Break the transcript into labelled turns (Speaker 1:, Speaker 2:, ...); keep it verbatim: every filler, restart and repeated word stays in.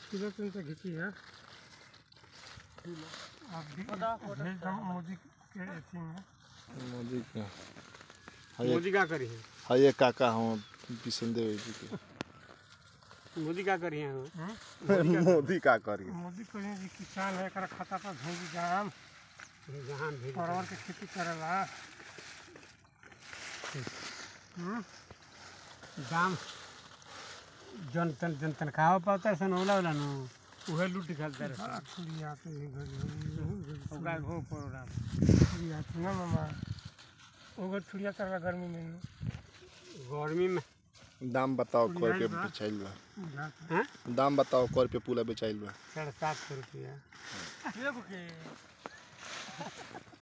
Speaker 1: kilo तीन तो घिची है आप भी भेज दो मोदी के एसी में
Speaker 2: मोदी का
Speaker 3: मोदी क्या करी है
Speaker 2: हाँ ये काका हम किशनदेव जी के
Speaker 3: मोदी क्या करी है
Speaker 2: मोदी का करी
Speaker 1: मोदी करी जी किसान है कर खाता पर भेज जाम
Speaker 3: जहां भेज
Speaker 1: परवल के खेती करेला हम्म
Speaker 3: दाम जन तन जन तनख्वाह पाता सन होला होला नु उहे लूट खालता रहे
Speaker 1: बड़ा छुरी आते हैं घर
Speaker 3: ओका हो प्रोग्राम
Speaker 1: छुरी आते ना मामा ओगर छुरिया करेला गर्मी में
Speaker 3: गर्मी में
Speaker 2: दाम बताओ कर पे बेचाइल बा
Speaker 3: हैं
Speaker 2: दाम बताओ कर पे पूरा बेचाइल बा
Speaker 3: साढ़े सात सौ रुपया
Speaker 1: ये बुके